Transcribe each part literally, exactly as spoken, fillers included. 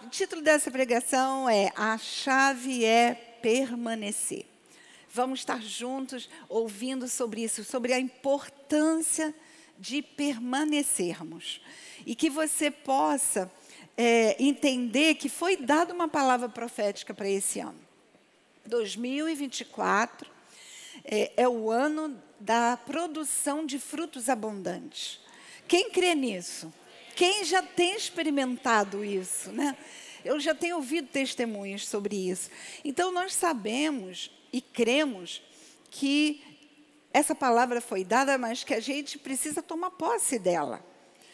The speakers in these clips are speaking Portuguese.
o título dessa pregação é A Chave é Permanecer. Vamos estar juntos ouvindo sobre isso, sobre a importância de permanecermos. E que você possa é, entender que foi dada uma palavra profética para esse ano. dois mil e vinte e quatro é, é o ano da produção de frutos abundantes. Quem crê nisso? Quem já tem experimentado isso, né? Eu já tenho ouvido testemunhos sobre isso. Então, nós sabemos e cremos que essa palavra foi dada, mas que a gente precisa tomar posse dela.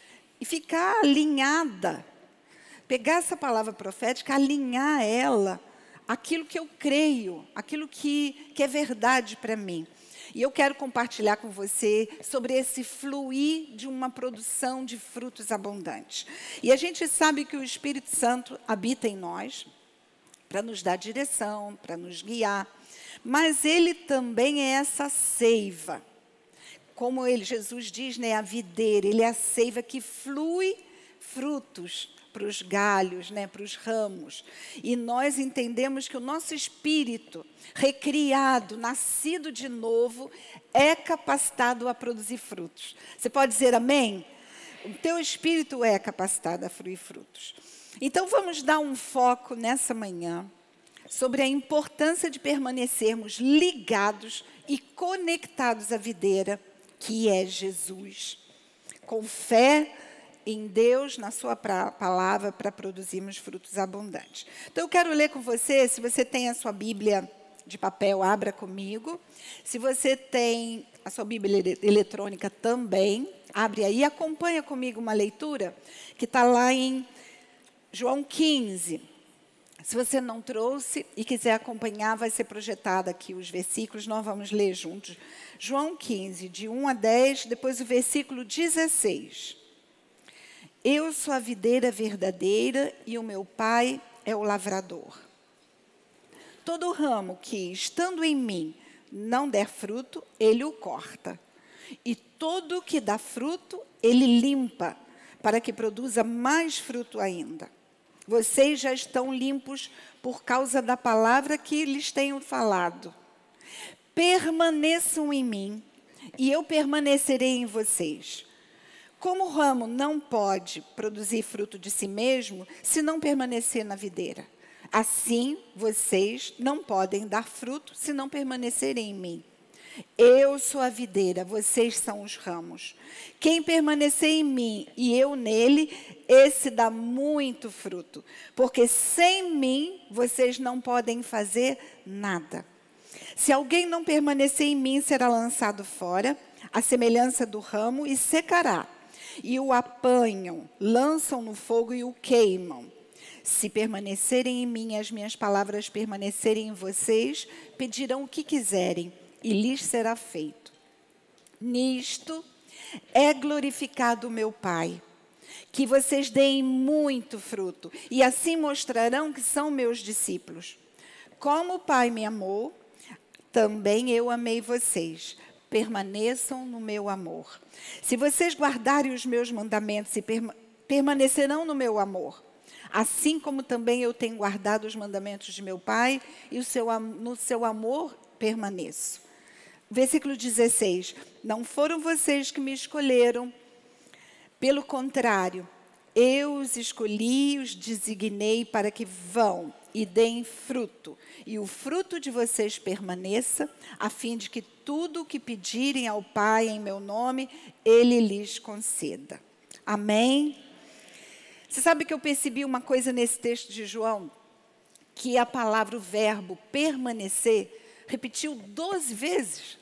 E ficar alinhada. Pegar essa palavra profética, alinhar ela, aquilo que eu creio, aquilo que, que é verdade para mim. E eu quero compartilhar com você sobre esse fluir de uma produção de frutos abundantes. E a gente sabe que o Espírito Santo habita em nós para nos dar direção, para nos guiar. Mas ele também é essa seiva. Como ele, Jesus diz, né, a videira, ele é a seiva que flui frutos para os galhos, né, para os ramos. E nós entendemos que o nosso espírito, recriado, nascido de novo, é capacitado a produzir frutos. Você pode dizer amém? O teu espírito é capacitado a fluir frutos. Então, vamos dar um foco nessa manhã sobre a importância de permanecermos ligados e conectados à videira, que é Jesus. Com fé em Deus, na sua pra, palavra, para produzirmos frutos abundantes. Então, eu quero ler com você, se você tem a sua Bíblia de papel, abra comigo. Se você tem a sua Bíblia eletrônica também, abre aí e acompanha comigo uma leitura que está lá em João quinze. Se você não trouxe e quiser acompanhar, vai ser projetado aqui os versículos, nós vamos ler juntos. João quinze, de um a dez, depois o versículo dezesseis. Eu sou a videira verdadeira e o meu pai é o lavrador. Todo ramo que, estando em mim, não der fruto, ele o corta. E todo que dá fruto, ele limpa, para que produza mais fruto ainda. Vocês já estão limpos por causa da palavra que lhes tenho falado. Permaneçam em mim, e eu permanecerei em vocês. Como o ramo não pode produzir fruto de si mesmo, se não permanecer na videira. Assim, vocês não podem dar fruto, se não permanecerem em mim. Eu sou a videira, vocês são os ramos. Quem permanecer em mim e eu nele, esse dá muito fruto. Porque sem mim, vocês não podem fazer nada. Se alguém não permanecer em mim, será lançado fora, à semelhança do ramo, e secará. E o apanham, lançam no fogo e o queimam. Se permanecerem em mim, as minhas palavras permanecerem em vocês, pedirão o que quiserem, e lhes será feito. Nisto é glorificado o meu Pai, que vocês deem muito fruto, e assim mostrarão que são meus discípulos. Como o Pai me amou, também eu amei vocês. Permaneçam no meu amor. Se vocês guardarem os meus mandamentos e perma- permanecerão no meu amor, assim como também eu tenho guardado os mandamentos de meu Pai, e o seu, no seu amor permaneço. Versículo dezesseis. Não foram vocês que me escolheram, pelo contrário, eu os escolhi, os designei para que vão e deem fruto, e o fruto de vocês permaneça, a fim de que tudo o que pedirem ao Pai em meu nome, Ele lhes conceda. Amém? Você sabe que eu percebi uma coisa nesse texto de João? Que a palavra, o verbo permanecer, repetiu doze vezes.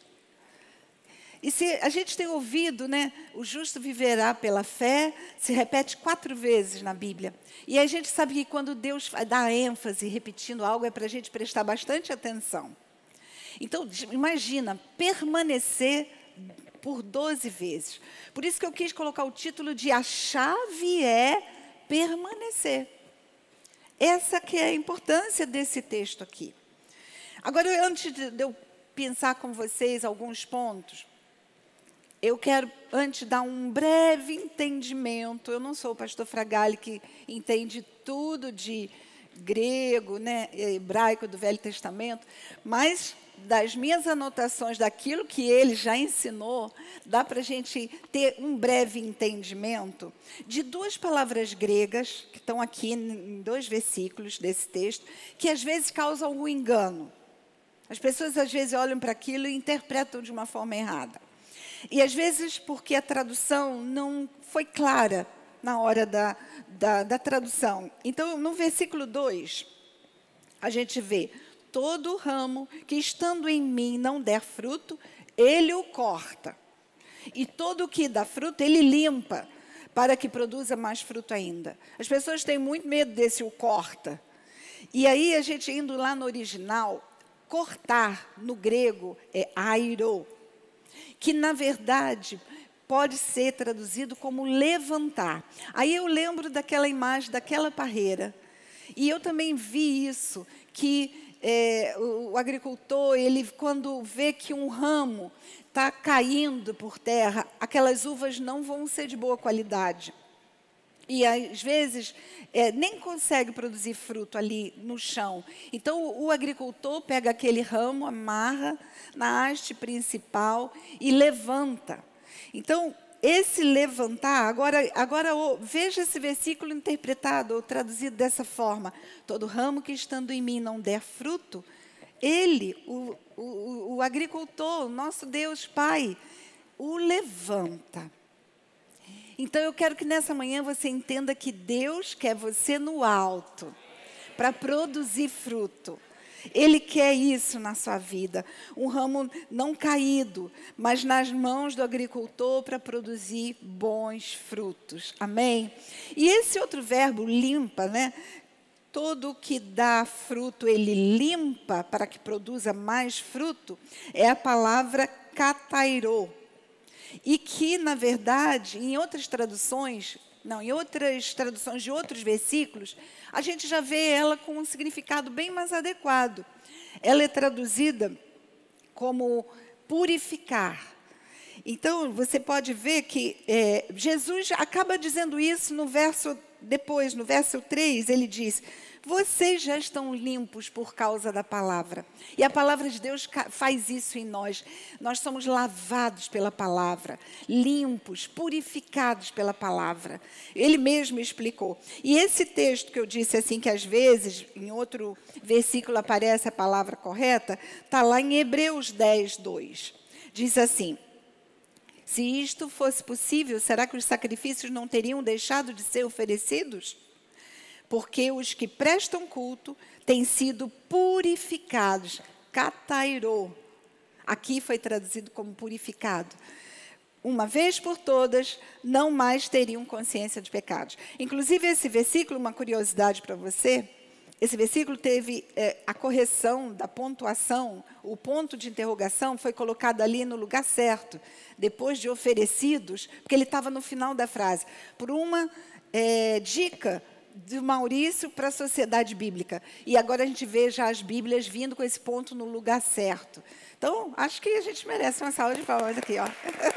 E se a gente tem ouvido, né, o justo viverá pela fé, se repete quatro vezes na Bíblia. E a gente sabe que quando Deus dá ênfase repetindo algo, é para a gente prestar bastante atenção. Então, imagina, permanecer por doze vezes. Por isso que eu quis colocar o título de A Chave é Permanecer. Essa que é a importância desse texto aqui. Agora, antes de eu pensar com vocês alguns pontos, eu quero, antes, dar um breve entendimento. Eu não sou o pastor Fragali que entende tudo de grego, né, hebraico do Velho Testamento, mas das minhas anotações, daquilo que ele já ensinou, dá para a gente ter um breve entendimento de duas palavras gregas, que estão aqui em dois versículos desse texto, que às vezes causam algum engano. As pessoas às vezes olham para aquilo e interpretam de uma forma errada. E às vezes porque a tradução não foi clara na hora da, da, da tradução. Então, no versículo dois, a gente vê: todo ramo que estando em mim não der fruto, ele o corta. E todo o que dá fruto, ele limpa, para que produza mais fruto ainda. As pessoas têm muito medo desse o corta. E aí, a gente indo lá no original, cortar, no grego, é airo, que, na verdade, pode ser traduzido como levantar. Aí eu lembro daquela imagem, daquela parreira. E eu também vi isso, que É, o, o agricultor, ele, quando vê que um ramo está caindo por terra, aquelas uvas não vão ser de boa qualidade. E, às vezes, é, nem consegue produzir fruto ali no chão. Então, o, o agricultor pega aquele ramo, amarra na haste principal e levanta. Então, esse levantar, agora, agora oh, veja esse versículo interpretado ou traduzido dessa forma: todo ramo que estando em mim não der fruto, ele, o, o, o agricultor, o nosso Deus Pai, o levanta. Então eu quero que nessa manhã você entenda que Deus quer você no alto, para produzir fruto. Ele quer isso na sua vida, um ramo não caído, mas nas mãos do agricultor para produzir bons frutos. Amém? E esse outro verbo, limpa, né? Todo que dá fruto, ele limpa para que produza mais fruto, é a palavra katairô. E que, na verdade, em outras traduções, não, em outras traduções de outros versículos, a gente já vê ela com um significado bem mais adequado. Ela é traduzida como purificar. Então, você pode ver que é, Jesus acaba dizendo isso no verso, depois, no verso três, ele diz: vocês já estão limpos por causa da palavra. E a palavra de Deus faz isso em nós. Nós somos lavados pela palavra, limpos, purificados pela palavra. Ele mesmo explicou. E esse texto que eu disse assim, que às vezes, em outro versículo aparece a palavra correta, está lá em Hebreus dez, dois. Diz assim: se isto fosse possível, será que os sacrifícios não teriam deixado de ser oferecidos? Porque os que prestam culto têm sido purificados. Katairô. Aqui foi traduzido como purificado. Uma vez por todas, não mais teriam consciência de pecados. Inclusive, esse versículo, uma curiosidade para você, esse versículo teve é, a correção da pontuação, o ponto de interrogação foi colocado ali no lugar certo, depois de oferecidos, porque ele estava no final da frase, por uma é, dica de Maurício para a sociedade bíblica. E agora a gente vê já as Bíblias vindo com esse ponto no lugar certo. Então, acho que a gente merece uma salva de palmas aqui, ó.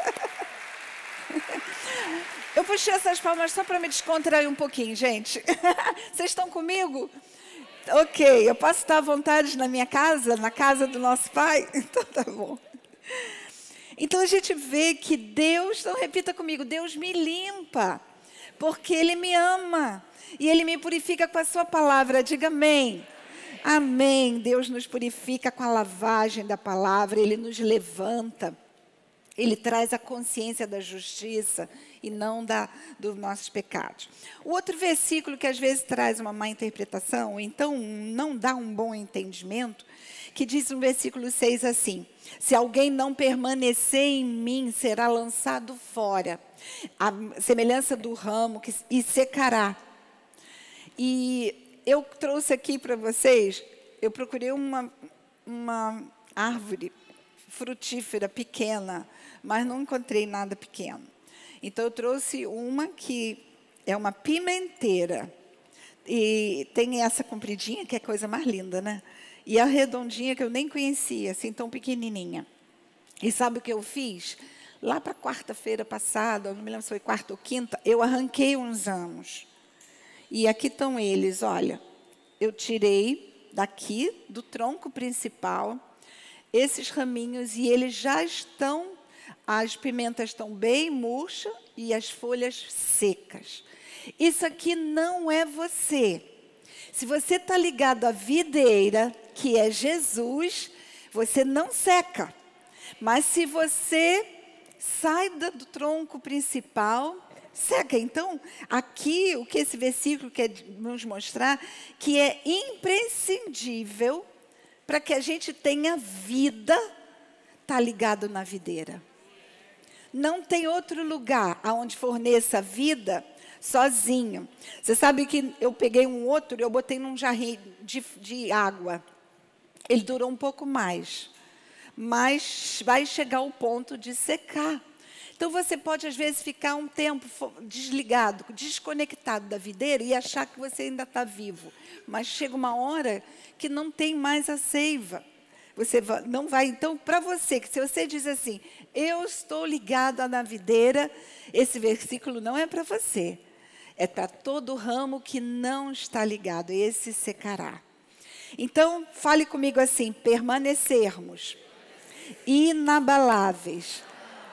Eu puxei essas palmas só para me descontrair um pouquinho, gente. Vocês estão comigo? Ok, eu posso estar à vontade na minha casa, na casa do nosso Pai? Então, tá bom. Então, a gente vê que Deus, não repita comigo, Deus me limpa, porque Ele me ama. E Ele me purifica com a sua palavra. Diga amém. Amém. Deus nos purifica com a lavagem da palavra. Ele nos levanta. Ele traz a consciência da justiça e não da, dos nossos pecados. O outro versículo que às vezes traz uma má interpretação, ou então não dá um bom entendimento, que diz no versículo seis assim: se alguém não permanecer em mim, será lançado fora, a semelhança do ramo que, e secará. E eu trouxe aqui para vocês, eu procurei uma, uma árvore frutífera pequena, mas não encontrei nada pequeno. Então, eu trouxe uma que é uma pimenteira. E tem essa compridinha, que é a coisa mais linda, né? E a redondinha, que eu nem conhecia, assim, tão pequenininha. E sabe o que eu fiz? Lá para quarta-feira passada, não me lembro se foi quarta ou quinta, eu arranquei uns ramos. E aqui estão eles, olha. Eu tirei daqui, do tronco principal, esses raminhos e eles já estão, as pimentas estão bem murchas e as folhas secas. Isso aqui não é você. Se você está ligado à videira, que é Jesus, você não seca. Mas se você sai do tronco principal, seca. Então, aqui o que esse versículo quer nos mostrar, que é imprescindível para que a gente tenha vida, está ligado na videira. Não tem outro lugar aonde forneça vida sozinho. Você sabe que eu peguei um outro e eu botei num jarrinho de, de água. Ele durou um pouco mais, mas vai chegar ao ponto de secar. Então, você pode, às vezes, ficar um tempo desligado, desconectado da videira e achar que você ainda está vivo. Mas chega uma hora que não tem mais a seiva. Você não vai, então, para você, que se você diz assim, eu estou ligado na videira, esse versículo não é para você. É para todo ramo que não está ligado, esse secará. Então, fale comigo assim, permanecermos inabaláveis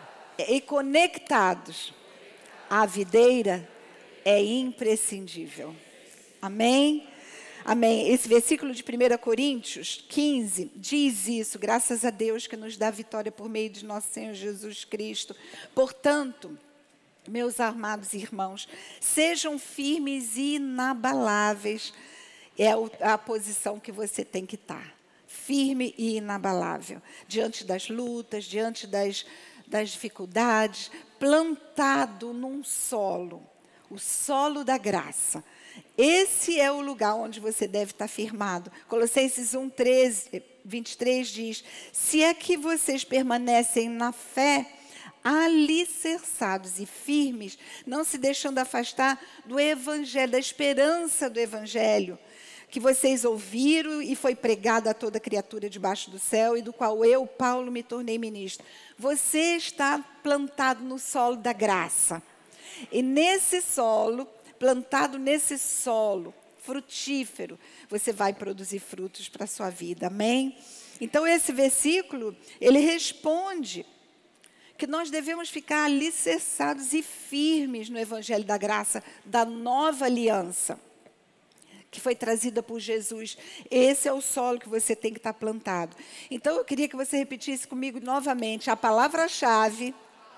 e conectados à videira é imprescindível. Amém? Amém. Esse versículo de primeira Coríntios quinze diz isso, graças a Deus que nos dá vitória por meio de nosso Senhor Jesus Cristo. Portanto, meus amados irmãos, sejam firmes e inabaláveis. É a posição que você tem que estar. Firme e inabalável. Diante das lutas, diante das, das dificuldades, plantado num solo. O solo da graça. Esse é o lugar onde você deve estar firmado. Colossenses um, treze, vinte e três diz, se é que vocês permanecem na fé, alicerçados e firmes, não se deixando afastar do evangelho, da esperança do evangelho, que vocês ouviram e foi pregado a toda criatura debaixo do céu, e do qual eu, Paulo, me tornei ministro. Você está plantado no solo da graça. E nesse solo, plantado nesse solo frutífero, você vai produzir frutos para a sua vida. Amém? Então, esse versículo, ele responde que nós devemos ficar alicerçados e firmes no evangelho da graça, da nova aliança, que foi trazida por Jesus. Esse é o solo que você tem que estar plantado. Então, eu queria que você repetisse comigo novamente. A palavra-chave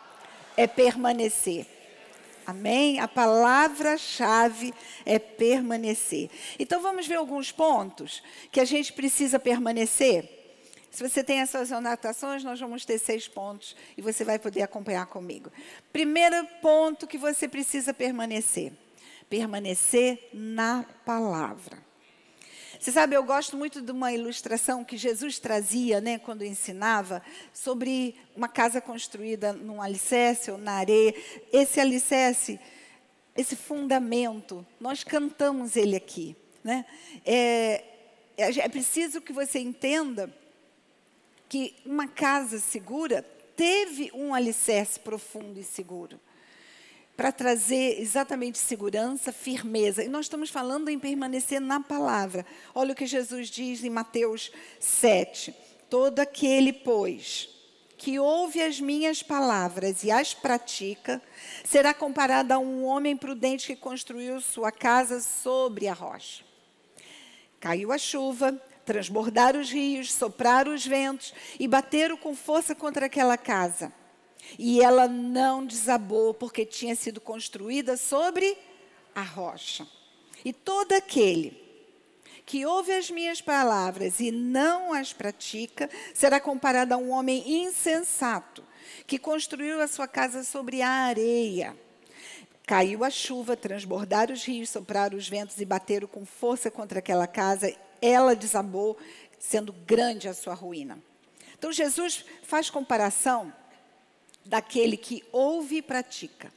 é permanecer. Amém? A palavra-chave é permanecer. Então, vamos ver alguns pontos que a gente precisa permanecer. Se você tem as suas anotações, nós vamos ter seis pontos e você vai poder acompanhar comigo. Primeiro ponto que você precisa permanecer. Permanecer na palavra. Você sabe, eu gosto muito de uma ilustração que Jesus trazia, né, quando ensinava, sobre uma casa construída num alicerce ou na areia. Esse alicerce, esse fundamento, nós cantamos ele aqui. Né? É, é preciso que você entenda que uma casa segura teve um alicerce profundo e seguro, para trazer exatamente segurança, firmeza. E nós estamos falando em permanecer na palavra. Olha o que Jesus diz em Mateus sete. Todo aquele, pois, que ouve as minhas palavras e as pratica, será comparado a um homem prudente que construiu sua casa sobre a rocha. Caiu a chuva, transbordaram os rios, sopraram os ventos e bateram com força contra aquela casa. E ela não desabou, porque tinha sido construída sobre a rocha. E todo aquele que ouve as minhas palavras e não as pratica, será comparado a um homem insensato, que construiu a sua casa sobre a areia. Caiu a chuva, transbordaram os rios, sopraram os ventos e bateram com força contra aquela casa. Ela desabou, sendo grande a sua ruína. Então, Jesus faz comparação daquele que ouve e pratica.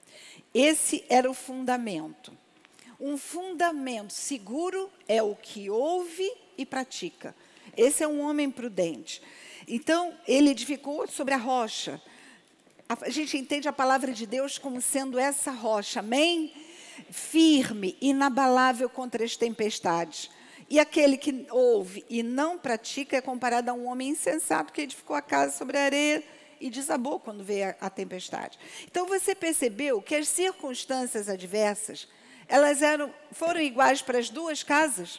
Esse era o fundamento. Um fundamento seguro é o que ouve e pratica. Esse é um homem prudente. Então, ele edificou sobre a rocha. A gente entende a palavra de Deus como sendo essa rocha, amém? firme, inabalável contra as tempestades. E aquele que ouve e não pratica é comparado a um homem insensato que edificou a casa sobre a areia e desabou quando veio a, a tempestade. Então, você percebeu que as circunstâncias adversas, elas eram, foram iguais para as duas casas?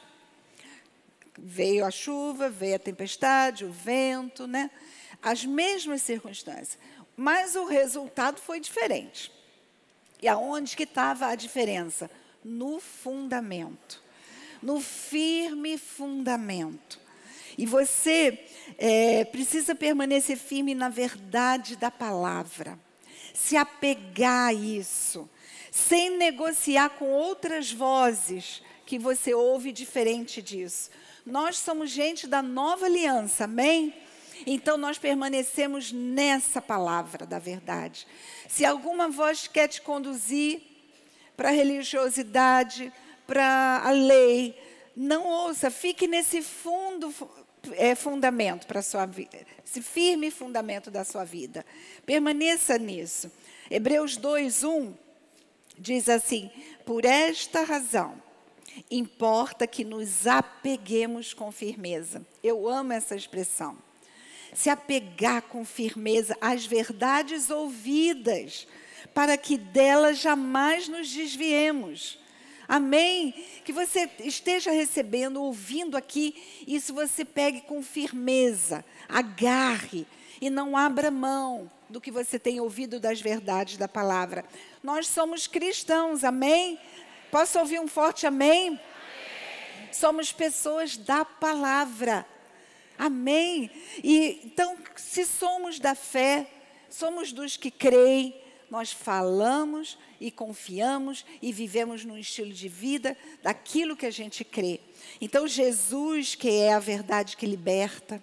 Veio a chuva, veio a tempestade, o vento, né? As mesmas circunstâncias. Mas o resultado foi diferente. E aonde que estava a diferença? No fundamento. No firme fundamento. E você é, precisa permanecer firme na verdade da palavra. Se apegar a isso. Sem negociar com outras vozes que você ouve diferente disso. Nós somos gente da nova aliança, amém? Então, nós permanecemos nessa palavra da verdade. Se alguma voz quer te conduzir para a religiosidade, para a lei, não ouça, fique nesse fundo, é, fundamento para a sua vida, esse firme fundamento da sua vida. Permaneça nisso. Hebreus dois, um diz assim: por esta razão, importa que nos apeguemos com firmeza. Eu amo essa expressão. Se apegar com firmeza às verdades ouvidas, para que delas jamais nos desviemos. Amém? Que você esteja recebendo, ouvindo aqui, isso você pegue com firmeza, agarre e não abra mão do que você tem ouvido das verdades da palavra. Nós somos cristãos, amém? Posso ouvir um forte amém? Amém. Somos pessoas da palavra. Amém? E, então, se somos da fé, somos dos que creem, nós falamos e confiamos e vivemos num estilo de vida daquilo que a gente crê. Então, Jesus, que é a verdade que liberta,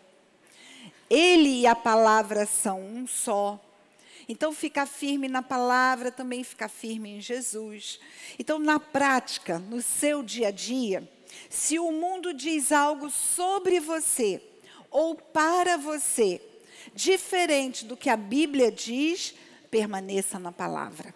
Ele e a palavra são um só. Então, ficar firme na palavra, também ficar firme em Jesus. Então, na prática, no seu dia a dia, se o mundo diz algo sobre você, ou para você, diferente do que a Bíblia diz, permaneça na palavra.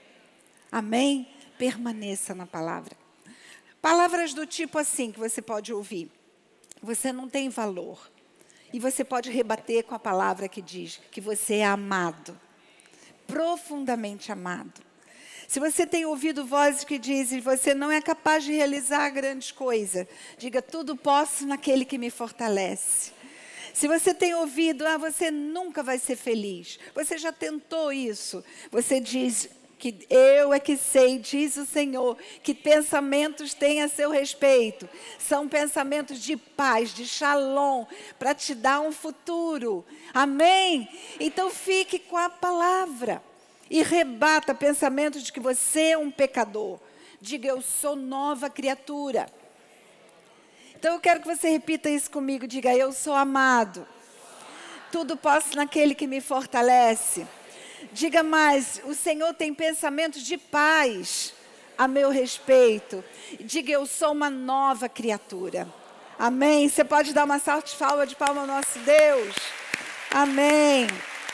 Amém? Permaneça na palavra. Palavras do tipo assim que você pode ouvir: você não tem valor. E você pode rebater com a palavra que diz que você é amado. Profundamente amado. Se você tem ouvido vozes que dizem que você não é capaz de realizar grandes coisas, diga: tudo posso naquele que me fortalece. Se você tem ouvido: ah, você nunca vai ser feliz, você já tentou isso, você diz que eu é que sei, diz o Senhor, que pensamentos têm a seu respeito. São pensamentos de paz, de shalom, para te dar um futuro. Amém? Então fique com a palavra e rebata pensamentos de que você é um pecador. Diga: eu sou nova criatura. Então eu quero que você repita isso comigo. Diga: eu sou amado. Tudo posso naquele que me fortalece. Diga mais: o Senhor tem pensamentos de paz a meu respeito. Diga: eu sou uma nova criatura. Amém? Você pode dar uma salva de palma ao nosso Deus? Amém.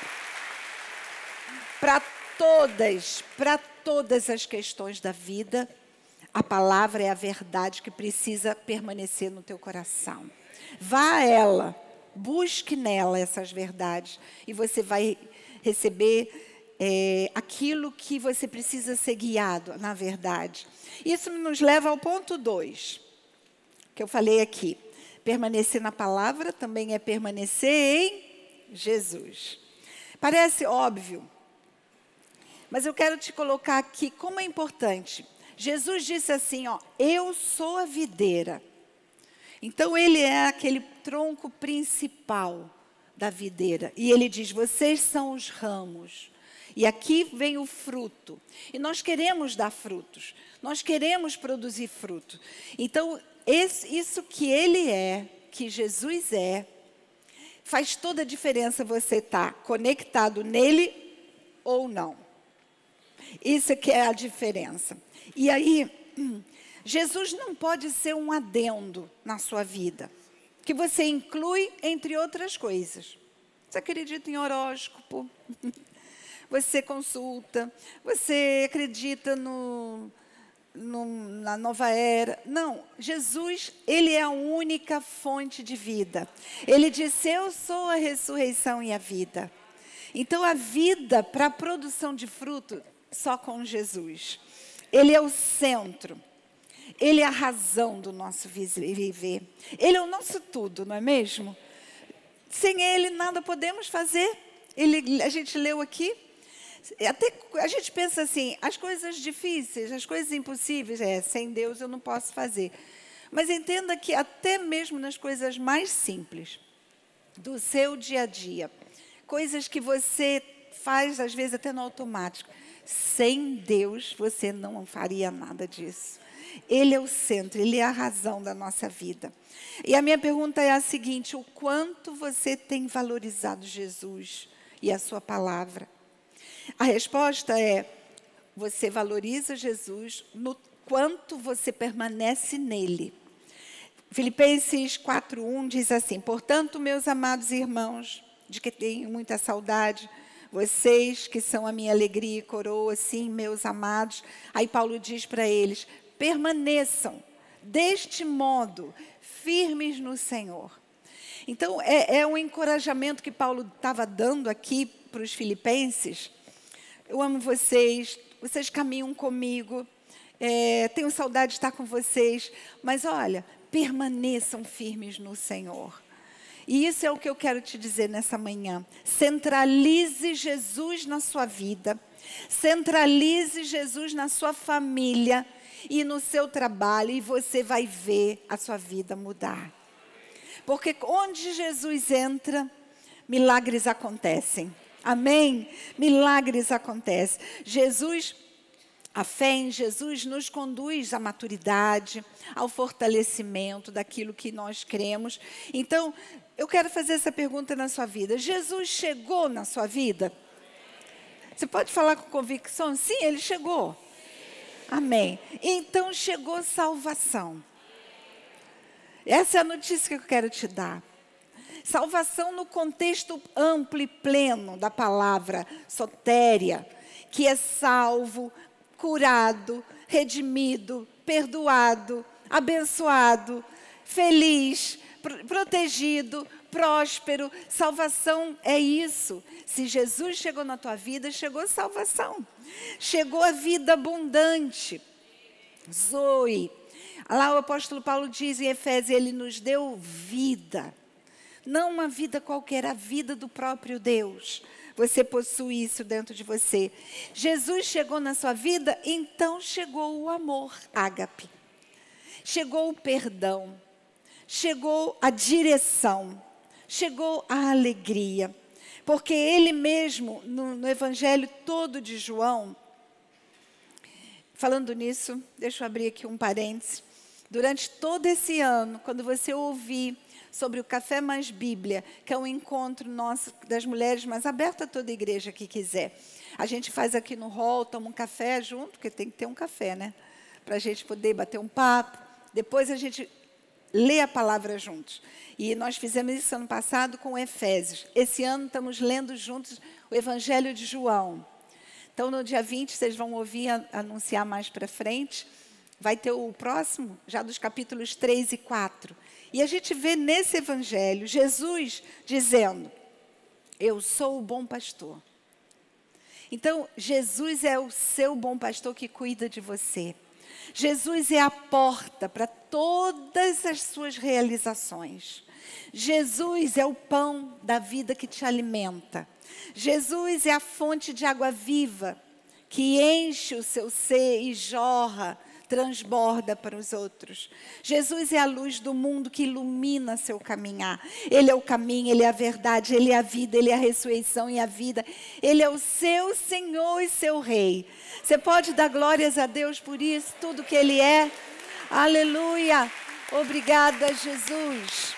Para todas, para todas as questões da vida, a palavra é a verdade que precisa permanecer no teu coração. Vá a ela, busque nela essas verdades e você vai receber é, aquilo que você precisa ser guiado, na verdade. Isso nos leva ao ponto dois, que eu falei aqui. Permanecer na palavra também é permanecer em Jesus. Parece óbvio, mas eu quero te colocar aqui como é importante. Jesus disse assim, ó: eu sou a videira. Então, ele é aquele tronco principal da videira. E ele diz: vocês são os ramos. E aqui vem o fruto. E nós queremos dar frutos. Nós queremos produzir fruto. Então, esse, isso que ele é, que Jesus é, faz toda a diferença você estar conectado nele ou não. Isso que é a diferença. E aí, Jesus não pode ser um adendo na sua vida, que você inclui entre outras coisas. Você acredita em horóscopo, você consulta, você acredita no, no, na nova era. Não, Jesus, ele é a única fonte de vida. Ele disse, eu sou a ressurreição e a vida. Então, a vida para a produção de fruto, só com Jesus. Ele é o centro. Ele é a razão do nosso viver. Ele é o nosso tudo, não é mesmo? Sem Ele, nada podemos fazer. Ele, a gente leu aqui. Até a gente pensa assim, as coisas difíceis, as coisas impossíveis, é, sem Deus eu não posso fazer. Mas entenda que até mesmo nas coisas mais simples, do seu dia a dia, coisas que você faz, às vezes, até no automático, sem Deus, você não faria nada disso. Ele é o centro, Ele é a razão da nossa vida. E a minha pergunta é a seguinte, o quanto você tem valorizado Jesus e a sua palavra? A resposta é, você valoriza Jesus no quanto você permanece nele. Filipenses quatro, um diz assim, portanto, meus amados irmãos, de que tenho muita saudade, vocês que são a minha alegria e coroa, sim, meus amados. Aí Paulo diz para eles, permaneçam deste modo, firmes no Senhor. Então, é, é um encorajamento que Paulo estava dando aqui para os filipenses. Eu amo vocês, vocês caminham comigo, é, tenho saudade de estar com vocês, mas olha, permaneçam firmes no Senhor. E isso é o que eu quero te dizer nessa manhã. Centralize Jesus na sua vida, centralize Jesus na sua família e no seu trabalho, e você vai ver a sua vida mudar. Porque onde Jesus entra, milagres acontecem. Amém? Milagres acontecem. Jesus, a fé em Jesus nos conduz à maturidade, ao fortalecimento daquilo que nós cremos. Então, eu quero fazer essa pergunta na sua vida. Jesus chegou na sua vida? Você pode falar com convicção? Sim, Ele chegou. Amém. Então, chegou salvação. Essa é a notícia que eu quero te dar. Salvação no contexto amplo e pleno da palavra sotéria, que é salvo, curado, redimido, perdoado, abençoado, feliz, pr- protegido, próspero. Salvação é isso. Se Jesus chegou na tua vida, chegou a salvação. Chegou a vida abundante. Zoe. Lá o apóstolo Paulo diz em Efésios, ele nos deu vida. Não uma vida qualquer, a vida do próprio Deus. Você possui isso dentro de você. Jesus chegou na sua vida, então chegou o amor, ágape. Chegou o perdão. Chegou a direção. Chegou a alegria. Porque ele mesmo, no, no Evangelho todo de João, falando nisso, deixa eu abrir aqui um parênteses. Durante todo esse ano, quando você ouvir sobre o Café Mais Bíblia, que é um encontro nosso das mulheres, mas aberto a toda a igreja que quiser. A gente faz aqui no hall, toma um café junto, porque tem que ter um café, né? Para a gente poder bater um papo. Depois a gente lê a palavra juntos. E nós fizemos isso ano passado com Efésios. Esse ano estamos lendo juntos o Evangelho de João. Então, no dia vinte, vocês vão ouvir a, anunciar mais para frente. Vai ter o próximo, já dos capítulos três e quatro. E a gente vê nesse evangelho Jesus dizendo, eu sou o bom pastor. Então, Jesus é o seu bom pastor que cuida de você. Jesus é a porta para todas as suas realizações. Jesus é o pão da vida que te alimenta. Jesus é a fonte de água viva que enche o seu ser e jorra, transborda para os outros. Jesus é a luz do mundo que ilumina seu caminhar. Ele é o caminho, Ele é a verdade, Ele é a vida, Ele é a ressurreição e a vida. Ele é o seu Senhor e seu Rei. Você pode dar glórias a Deus por isso, tudo que Ele é? Aleluia! Obrigada, Jesus.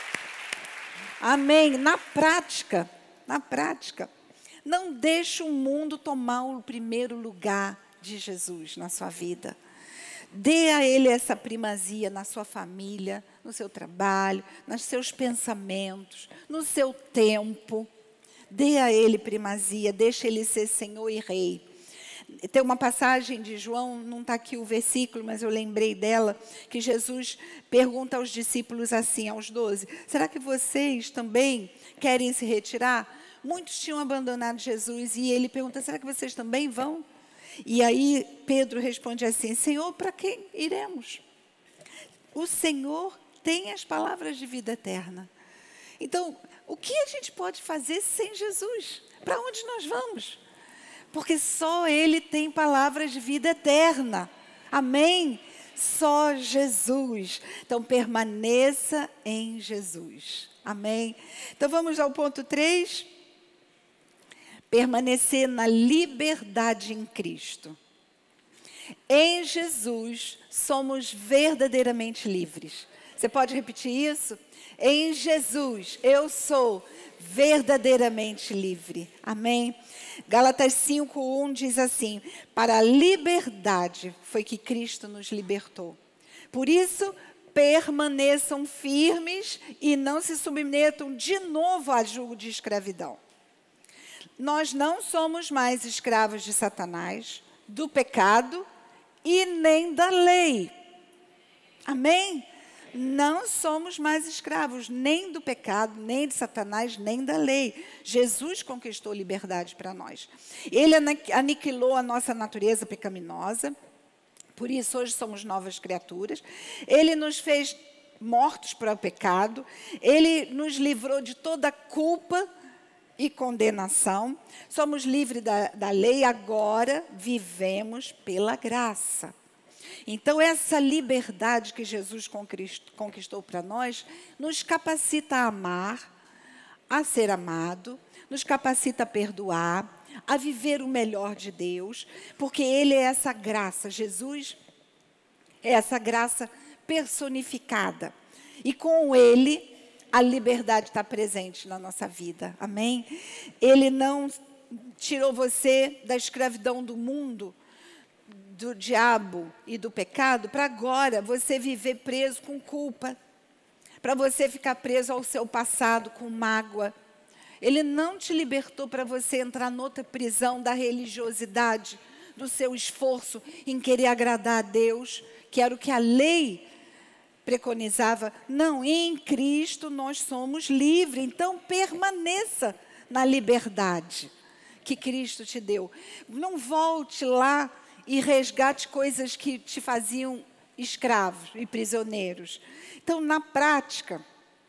Amém. Na prática, na prática, não deixe o mundo tomar o primeiro lugar de Jesus na sua vida. Dê a Ele essa primazia na sua família, no seu trabalho, nos seus pensamentos, no seu tempo. Dê a Ele primazia, deixe Ele ser Senhor e Rei. Tem uma passagem de João, não está aqui o versículo, mas eu lembrei dela, que Jesus pergunta aos discípulos assim, aos doze, será que vocês também querem se retirar? Muitos tinham abandonado Jesus e ele pergunta, será que vocês também vão? E aí Pedro responde assim, Senhor, para quem iremos? O Senhor tem as palavras de vida eterna. Então, o que a gente pode fazer sem Jesus? Para onde nós vamos? Porque só Ele tem palavras de vida eterna. Amém? Só Jesus. Então, permaneça em Jesus. Amém? Então, vamos ao ponto três. Permanecer na liberdade em Cristo. Em Jesus, somos verdadeiramente livres. Você pode repetir isso? Em Jesus, eu sou verdadeiramente livre. Amém? Gálatas cinco, um diz assim, para a liberdade foi que Cristo nos libertou. Por isso, permaneçam firmes e não se submetam de novo a julgo de escravidão. Nós não somos mais escravos de Satanás, do pecado e nem da lei. Amém? Não somos mais escravos nem do pecado, nem de Satanás, nem da lei. Jesus conquistou liberdade para nós. Ele aniquilou a nossa natureza pecaminosa, por isso hoje somos novas criaturas. Ele nos fez mortos para o pecado, Ele nos livrou de toda culpa e condenação. Somos livres da, da lei, agora vivemos pela graça. Então, essa liberdade que Jesus conquistou para nós, nos capacita a amar, a ser amado, nos capacita a perdoar, a viver o melhor de Deus, porque Ele é essa graça, Jesus é essa graça personificada. E com Ele, a liberdade está presente na nossa vida, amém? Ele não tirou você da escravidão do mundo, do diabo e do pecado, para agora você viver preso com culpa, para você ficar preso ao seu passado com mágoa. Ele não te libertou para você entrar noutra prisão da religiosidade, do seu esforço em querer agradar a Deus, que era o que a lei preconizava. Não, em Cristo nós somos livres, então permaneça na liberdade que Cristo te deu. Não volte lá e resgate coisas que te faziam escravos e prisioneiros. Então, na prática,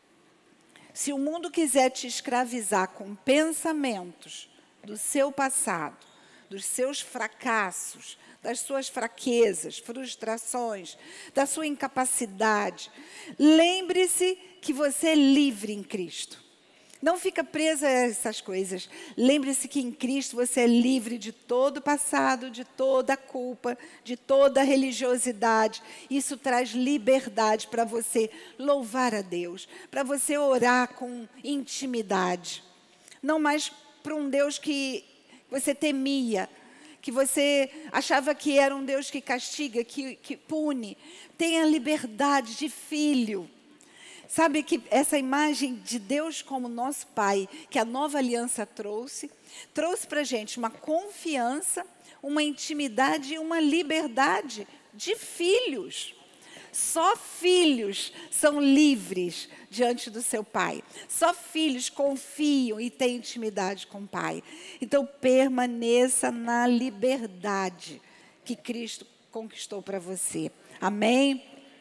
se o mundo quiser te escravizar com pensamentos do seu passado, dos seus fracassos, das suas fraquezas, frustrações, da sua incapacidade, lembre-se que você é livre em Cristo. Não fica presa a essas coisas. Lembre-se que em Cristo você é livre de todo o passado, de toda a culpa, de toda a religiosidade. Isso traz liberdade para você louvar a Deus, para você orar com intimidade. Não mais para um Deus que você temia, que você achava que era um Deus que castiga, que, que pune. Tenha liberdade de filho. Sabe que essa imagem de Deus como nosso Pai, que a nova aliança trouxe, trouxe para a gente uma confiança, uma intimidade e uma liberdade de filhos. Só filhos são livres diante do seu Pai. Só filhos confiam e têm intimidade com o Pai. Então, permaneça na liberdade que Cristo conquistou para você. Amém?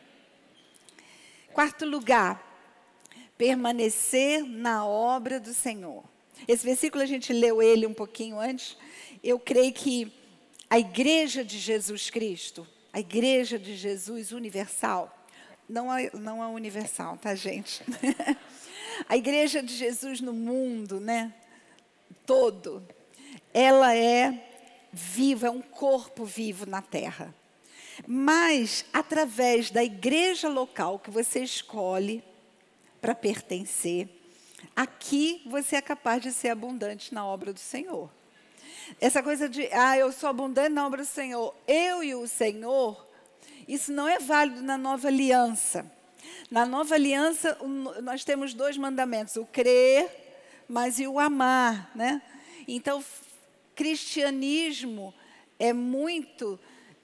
Quarto lugar, permanecer na obra do Senhor. Esse versículo a gente leu ele um pouquinho antes. Eu creio que a igreja de Jesus Cristo, a igreja de Jesus universal, não a, não a universal, tá, gente? A igreja de Jesus no mundo, né, todo, ela é viva, é um corpo vivo na terra. Mas, através da igreja local que você escolhe para pertencer, aqui você é capaz de ser abundante na obra do Senhor. Essa coisa de, ah, eu sou abundante na obra do Senhor, eu e o Senhor, isso não é válido na nova aliança. Na nova aliança, nós temos dois mandamentos, o crer, mas e o amar, né? Então, cristianismo é muito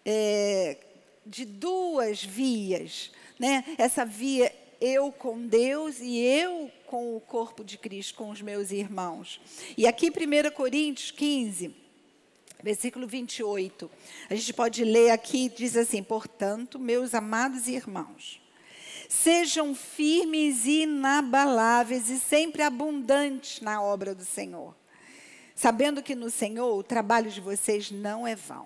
é, de duas vias, né? Essa via eu com Deus e eu com o corpo de Cristo, com os meus irmãos. E aqui primeira Coríntios quinze, versículo vinte e oito, a gente pode ler aqui, diz assim: portanto, meus amados irmãos, sejam firmes e inabaláveis e sempre abundantes na obra do Senhor, sabendo que no Senhor o trabalho de vocês não é vão.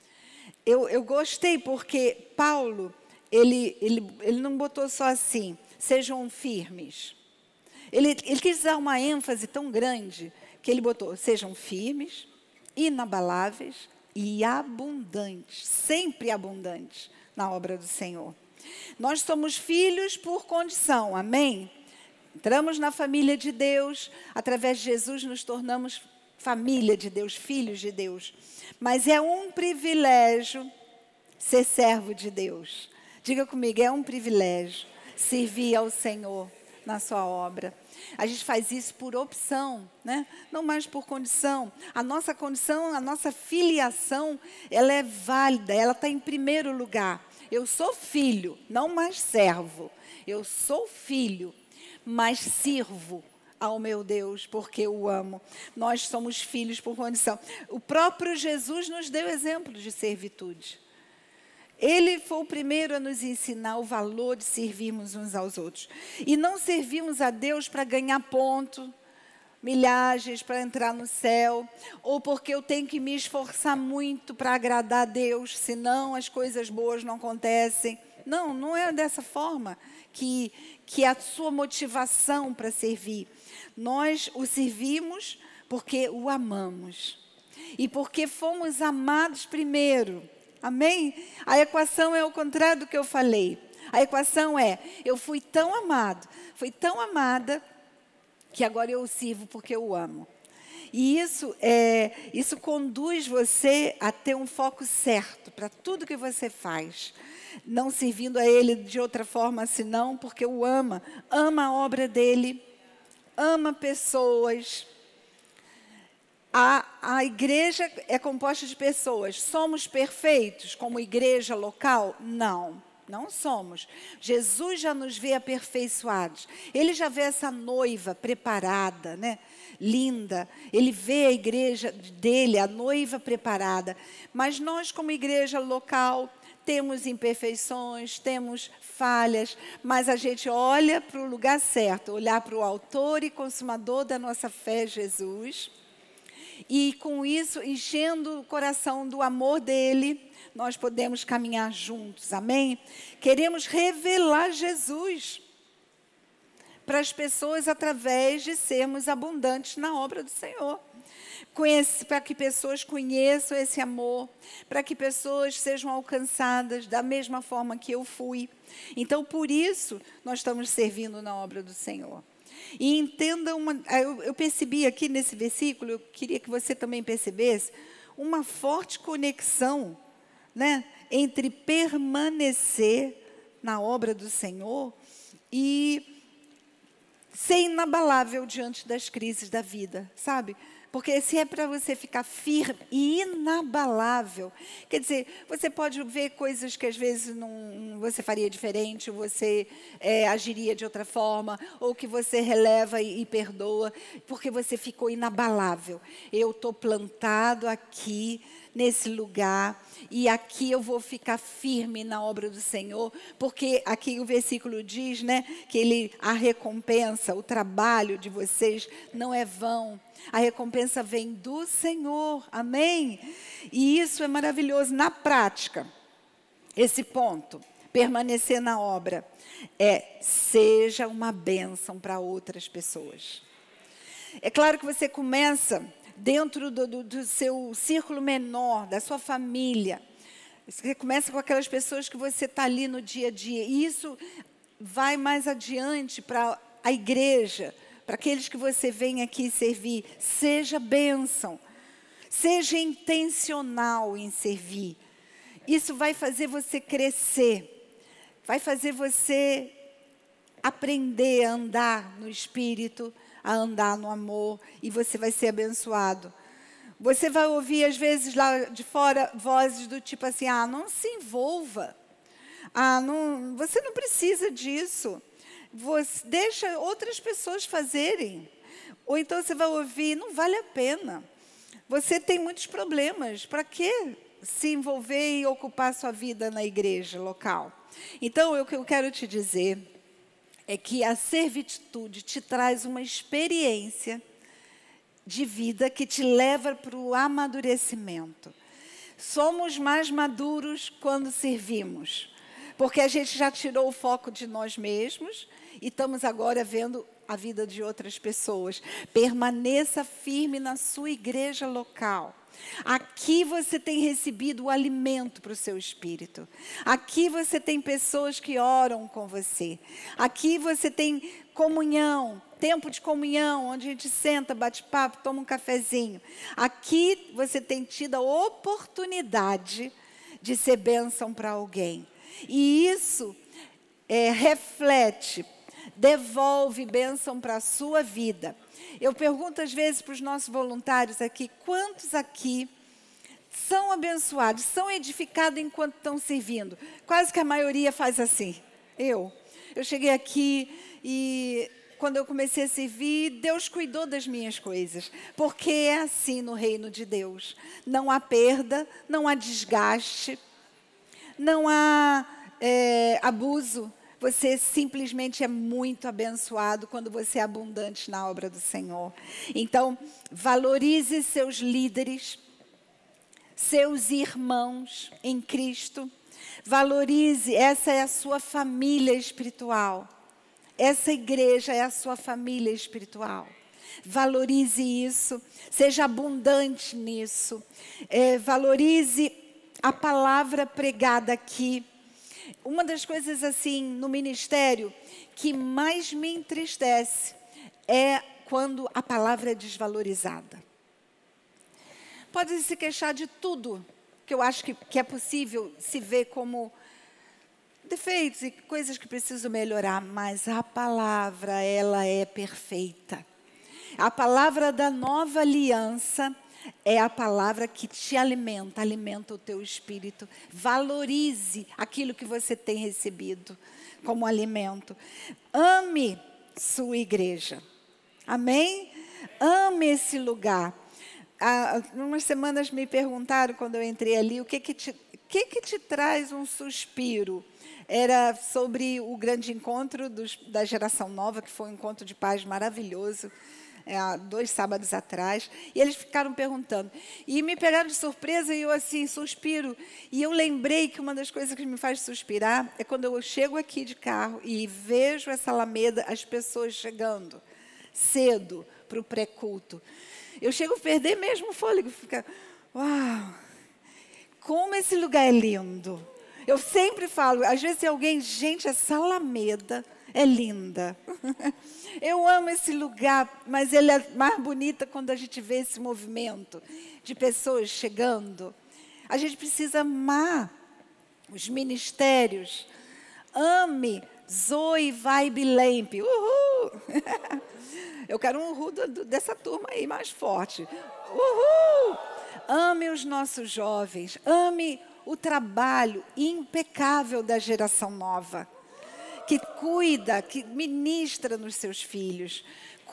Eu, eu gostei porque Paulo, ele, ele, ele não botou só assim, sejam firmes. Ele, ele quis dar uma ênfase tão grande que ele botou, sejam firmes, inabaláveis e abundantes, sempre abundantes na obra do Senhor. Nós somos filhos por condição, amém? Entramos na família de Deus, através de Jesus nos tornamos família de Deus, filhos de Deus. Mas é um privilégio ser servo de Deus. Diga comigo, é um privilégio servir ao Senhor na sua obra. A gente faz isso por opção, né? Não mais por condição. A nossa condição, a nossa filiação, ela é válida, ela está em primeiro lugar. Eu sou filho, não mais servo. Eu sou filho, mas sirvo ao meu Deus, porque eu o amo. Nós somos filhos por condição. O próprio Jesus nos deu exemplos de servitude. Ele foi o primeiro a nos ensinar o valor de servirmos uns aos outros. E não servimos a Deus para ganhar ponto, milhagens para entrar no céu, ou porque eu tenho que me esforçar muito para agradar a Deus, senão as coisas boas não acontecem. Não, não é dessa forma que, que é a sua motivação para servir. Nós o servimos porque o amamos. E porque fomos amados primeiro. Amém? A equação é o contrário do que eu falei. A equação é, eu fui tão amado, fui tão amada, que agora eu o sirvo porque eu o amo. E isso, é, isso conduz você a ter um foco certo para tudo que você faz. Não servindo a Ele de outra forma senão porque o ama. Ama a obra dEle, ama pessoas. A, a igreja é composta de pessoas. Somos perfeitos como igreja local? Não, não somos. Jesus já nos vê aperfeiçoados. Ele já vê essa noiva preparada, né? Linda. Ele vê a igreja dele, a noiva preparada. Mas nós, como igreja local, temos imperfeições, temos falhas, mas a gente olha para o lugar certo, olhar para o autor e consumador da nossa fé, Jesus. E com isso, enchendo o coração do amor dele, nós podemos caminhar juntos, amém? Queremos revelar Jesus para as pessoas através de sermos abundantes na obra do Senhor. Conhece, para que pessoas conheçam esse amor, para que pessoas sejam alcançadas da mesma forma que eu fui. Então, por isso, nós estamos servindo na obra do Senhor. E entenda, uma, eu, eu percebi aqui nesse versículo, eu queria que você também percebesse, uma forte conexão, né, entre permanecer na obra do Senhor e ser inabalável diante das crises da vida, sabe? Porque se é para você ficar firme e inabalável, quer dizer, você pode ver coisas que às vezes não, você faria diferente, você é, agiria de outra forma, ou que você releva e, e perdoa, porque você ficou inabalável. Eu estou plantado aqui, nesse lugar, e aqui eu vou ficar firme na obra do Senhor, porque aqui o versículo diz, né, que ele, a recompensa, o trabalho de vocês não é vão. A recompensa vem do Senhor, amém? E isso é maravilhoso. Na prática, esse ponto, permanecer na obra, é seja uma bênção para outras pessoas. É claro que você começa dentro do, do, do seu círculo menor, da sua família. Você começa com aquelas pessoas que você está ali no dia a dia. E isso vai mais adiante para a igreja, para aqueles que você vem aqui servir. Seja bênção, seja intencional em servir. Isso vai fazer você crescer, vai fazer você aprender a andar no Espírito, a andar no amor, e você vai ser abençoado. Você vai ouvir, às vezes, lá de fora, vozes do tipo assim, ah, não se envolva. Ah, não, você não precisa disso. Você deixa outras pessoas fazerem. Ou então você vai ouvir, não vale a pena. Você tem muitos problemas. Para que se envolver e ocupar sua vida na igreja local? Então, o que eu quero te dizer é que a servitude te traz uma experiência de vida que te leva para o amadurecimento. Somos mais maduros quando servimos, porque a gente já tirou o foco de nós mesmos e estamos agora vendo a vida de outras pessoas. Permaneça firme na sua igreja local. Aqui você tem recebido o alimento para o seu espírito. Aqui você tem pessoas que oram com você. Aqui você tem comunhão, tempo de comunhão, onde a gente senta, bate papo, toma um cafezinho. Aqui você tem tido a oportunidade de ser bênção para alguém. E isso é, reflete, devolve bênção para a sua vida. Eu pergunto às vezes para os nossos voluntários aqui, quantos aqui são abençoados, são edificados enquanto estão servindo? Quase que a maioria faz assim. Eu. Eu cheguei aqui e quando eu comecei a servir, Deus cuidou das minhas coisas. Porque é assim no reino de Deus. Não há perda, não há desgaste, não há é, abuso. Você simplesmente é muito abençoado quando você é abundante na obra do Senhor. Então, valorize seus líderes, seus irmãos em Cristo. Valorize, essa é a sua família espiritual. Essa igreja é a sua família espiritual. Valorize isso, seja abundante nisso. É, valorize a palavra pregada aqui. Uma das coisas assim no ministério que mais me entristece é quando a palavra é desvalorizada. Pode se queixar de tudo que eu acho que, que é possível se ver como defeitos e coisas que precisam melhorar, mas a palavra, ela é perfeita. A palavra da nova aliança é a palavra que te alimenta, alimenta o teu espírito. Valorize aquilo que você tem recebido como alimento. Ame sua igreja. Amém? Ame esse lugar. Há umas semanas me perguntaram, quando eu entrei ali, o que que te, o que que te traz um suspiro? Era sobre o grande encontro dos, da geração nova, que foi um encontro de paz maravilhoso, é, há dois sábados atrás. E eles ficaram perguntando. E me pegaram de surpresa e eu assim, suspiro. E eu lembrei que uma das coisas que me faz suspirar é quando eu chego aqui de carro e vejo essa alameda, as pessoas chegando cedo para o pré-culto. Eu chego a perder mesmo o fôlego. Fica, uau, como esse lugar é lindo. Eu sempre falo, às vezes tem alguém, gente, essa alameda é linda. Eu amo esse lugar, mas ele é mais bonita quando a gente vê esse movimento de pessoas chegando. A gente precisa amar os ministérios. Ame Zoe Vibe Lamp. Uhul! Eu quero um uhul do, do, dessa turma aí mais forte. Uhul! Ame os nossos jovens. Ame o trabalho impecável da geração nova, que cuida, que ministra nos seus filhos.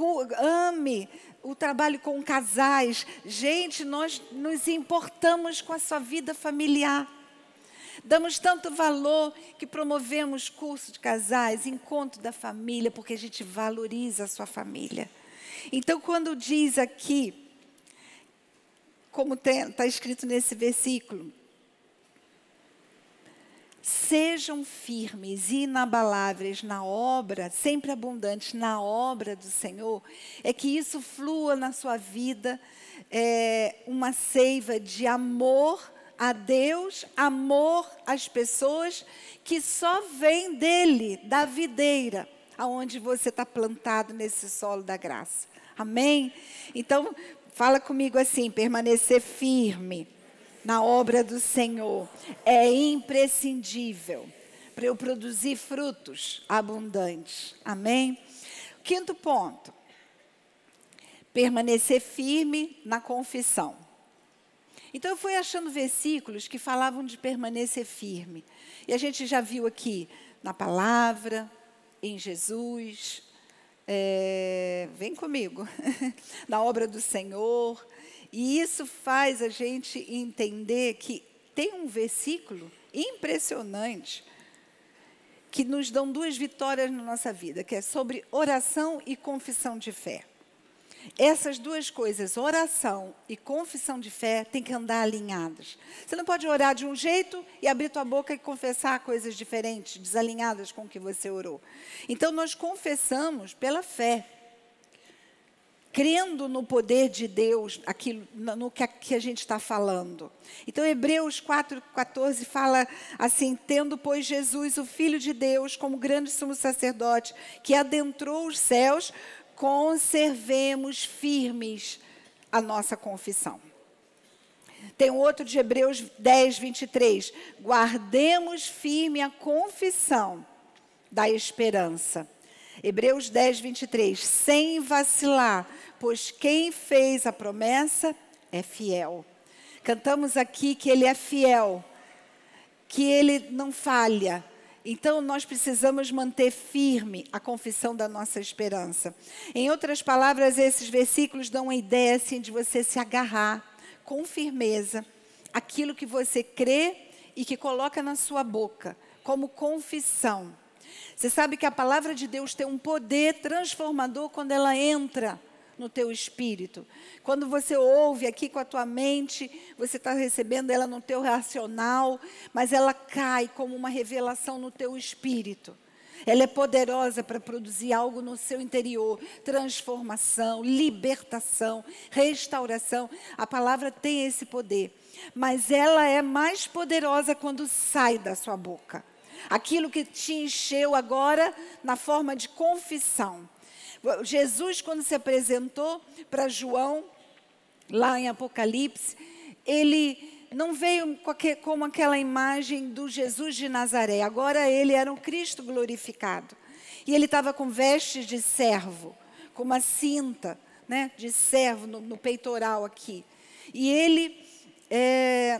Ame o trabalho com casais. Gente, nós nos importamos com a sua vida familiar. Damos tanto valor que promovemos curso de casais, encontro da família, porque a gente valoriza a sua família. Então, quando diz aqui, como está escrito nesse versículo, sejam firmes e inabaláveis na obra, sempre abundantes na obra do Senhor, é que isso flua na sua vida, é, uma seiva de amor a Deus, amor às pessoas, que só vem dele, da videira, aonde você está plantado nesse solo da graça. Amém? Então, fala comigo assim, permanecer firme na obra do Senhor é imprescindível para eu produzir frutos abundantes. Amém? Quinto ponto, permanecer firme na confissão. Então, eu fui achando versículos que falavam de permanecer firme. E a gente já viu aqui na palavra, em Jesus, é, vem comigo, na obra do Senhor. E isso faz a gente entender que tem um versículo impressionante que nos dão duas vitórias na nossa vida, que é sobre oração e confissão de fé. Essas duas coisas, oração e confissão de fé, têm que andar alinhadas. Você não pode orar de um jeito e abrir tua boca e confessar coisas diferentes, desalinhadas com o que você orou. Então, nós confessamos pela fé, crendo no poder de Deus, aquilo, no que a, que a gente está falando. Então, Hebreus quatro, quatorze fala assim: tendo, pois, Jesus, o Filho de Deus, como grande sumo sacerdote, que adentrou os céus, conservemos firmes a nossa confissão. Tem outro de Hebreus dez, vinte e três. Guardemos firme a confissão da esperança. Hebreus dez, vinte e três. Sem vacilar, pois quem fez a promessa é fiel. Cantamos aqui que Ele é fiel, que Ele não falha. Então, nós precisamos manter firme a confissão da nossa esperança. Em outras palavras, esses versículos dão uma ideia assim, de você se agarrar com firmeza aquilo que você crê e que coloca na sua boca, como confissão. Você sabe que a palavra de Deus tem um poder transformador quando ela entra no teu espírito. Quando você ouve aqui com a tua mente, você está recebendo ela no teu racional, mas ela cai como uma revelação no teu espírito. Ela é poderosa para produzir algo no seu interior, transformação, libertação, restauração. A palavra tem esse poder, mas ela é mais poderosa quando sai da sua boca. Aquilo que te encheu agora na forma de confissão. Jesus, quando se apresentou para João, lá em Apocalipse, ele não veio como aquela imagem do Jesus de Nazaré. Agora ele era um Cristo glorificado. E ele estava com vestes de servo, com uma cinta, né, de servo no, no peitoral aqui. E ele, é,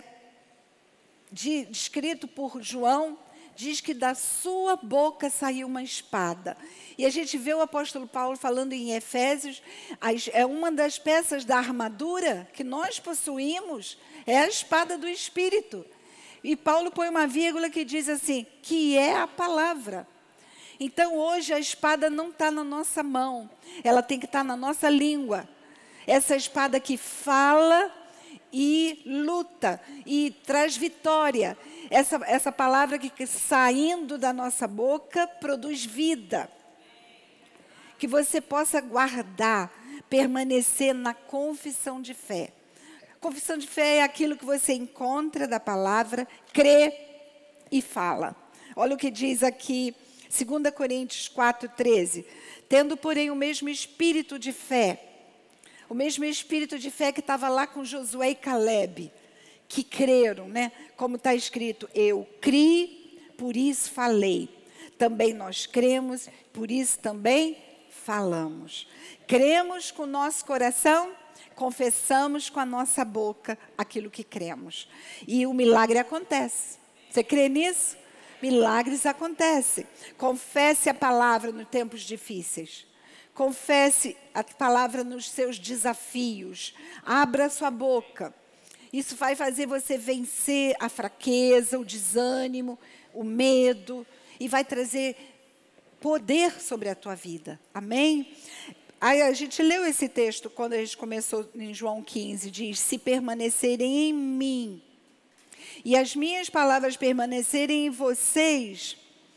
de, descrito por João, diz que da sua boca saiu uma espada. E a gente vê o apóstolo Paulo falando em Efésios, é uma das peças da armadura que nós possuímos, é a espada do Espírito. E Paulo põe uma vírgula que diz assim, que é a palavra. Então, hoje, a espada não está na nossa mão, ela tem que estar na nossa língua. Essa espada que fala e luta, e traz vitória. Essa, essa palavra que, que saindo da nossa boca produz vida. Que você possa guardar, permanecer na confissão de fé. Confissão de fé é aquilo que você encontra da palavra, crê e fala. Olha o que diz aqui, dois Coríntios quatro, treze. Tendo, porém, o mesmo espírito de fé, o mesmo espírito de fé que estava lá com Josué e Caleb, que creram, né? Como está escrito, eu criei, por isso falei. Também nós cremos, por isso também falamos. Cremos com o nosso coração, confessamos com a nossa boca aquilo que cremos. E o milagre acontece. Você crê nisso? Milagres acontecem. Confesse a palavra nos tempos difíceis. Confesse a palavra nos seus desafios. Abra a sua boca. Isso vai fazer você vencer a fraqueza, o desânimo, o medo. E vai trazer poder sobre a tua vida. Amém? Aí a gente leu esse texto quando a gente começou em João quinze. Diz, se permanecerem em mim e as minhas palavras permanecerem em vocês,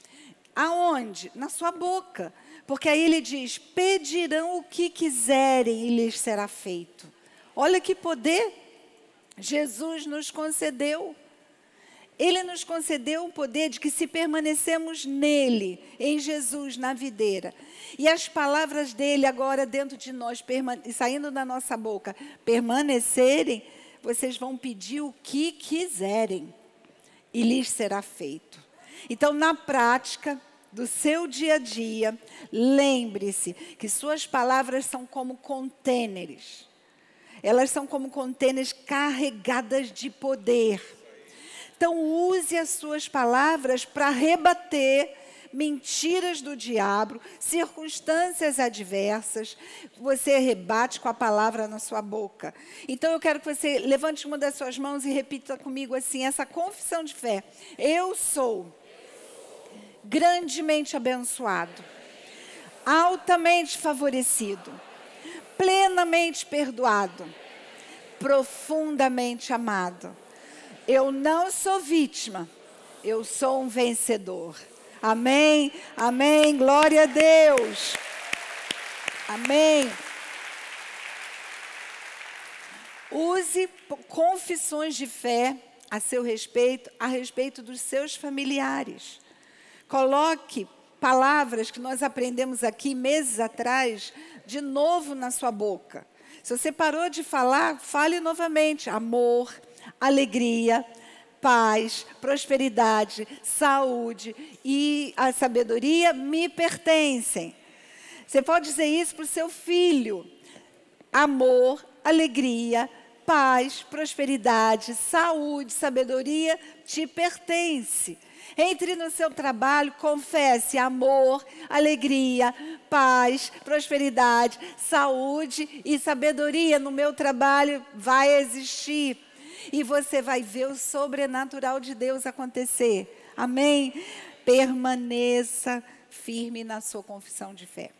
aonde? Na sua boca. Porque aí ele diz, pedirão o que quiserem e lhes será feito. Olha que poder Jesus nos concedeu. Ele nos concedeu o poder de que se permanecemos nele, em Jesus, na videira. E as palavras dele agora dentro de nós, saindo da nossa boca, permanecerem, vocês vão pedir o que quiserem e lhes será feito. Então, na prática do seu dia a dia, lembre-se que suas palavras são como contêineres. Elas são como contêineres carregadas de poder. Então, use as suas palavras para rebater mentiras do diabo, circunstâncias adversas. Você rebate com a palavra na sua boca. Então, eu quero que você levante uma das suas mãos e repita comigo assim, essa confissão de fé. Eu sou grandemente abençoado, altamente favorecido, plenamente perdoado, profundamente amado. Eu não sou vítima, eu sou um vencedor. Amém, amém, glória a Deus. Amém. Use confissões de fé a seu respeito, a respeito dos seus familiares. Coloque palavras que nós aprendemos aqui meses atrás, de novo na sua boca. Se você parou de falar, fale novamente. Amor, alegria, paz, prosperidade, saúde e a sabedoria me pertencem. Você pode dizer isso para o seu filho. Amor, alegria, paz, prosperidade, saúde, sabedoria te pertence. Entre no seu trabalho, confesse amor, alegria, paz, prosperidade, saúde e sabedoria no meu trabalho vai existir. E você vai ver o sobrenatural de Deus acontecer. Amém? Permaneça firme na sua confissão de fé.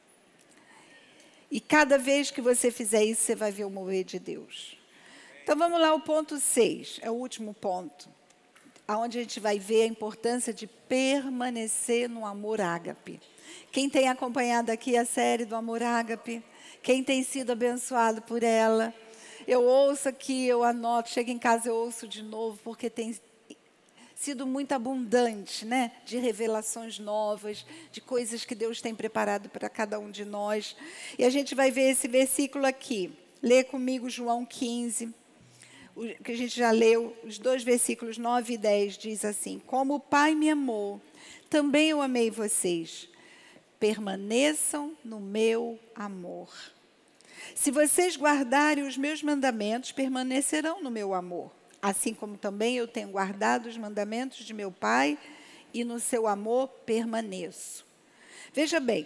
E cada vez que você fizer isso, você vai ver o mover de Deus. Então vamos lá, o ponto seis, é o último ponto. Onde a gente vai ver a importância de permanecer no amor ágape. Quem tem acompanhado aqui a série do amor ágape? Quem tem sido abençoado por ela? Eu ouço aqui, eu anoto, chego em casa eu ouço de novo, porque tem sido muito abundante, né? De revelações novas, de coisas que Deus tem preparado para cada um de nós. E a gente vai ver esse versículo aqui. Lê comigo João quinze, que a gente já leu, os dois versículos nove e dez, diz assim: como o Pai me amou, também eu amei vocês. Permaneçam no meu amor. Se vocês guardarem os meus mandamentos, permanecerão no meu amor. Assim como também eu tenho guardado os mandamentos de meu Pai, e no seu amor permaneço. Veja bem,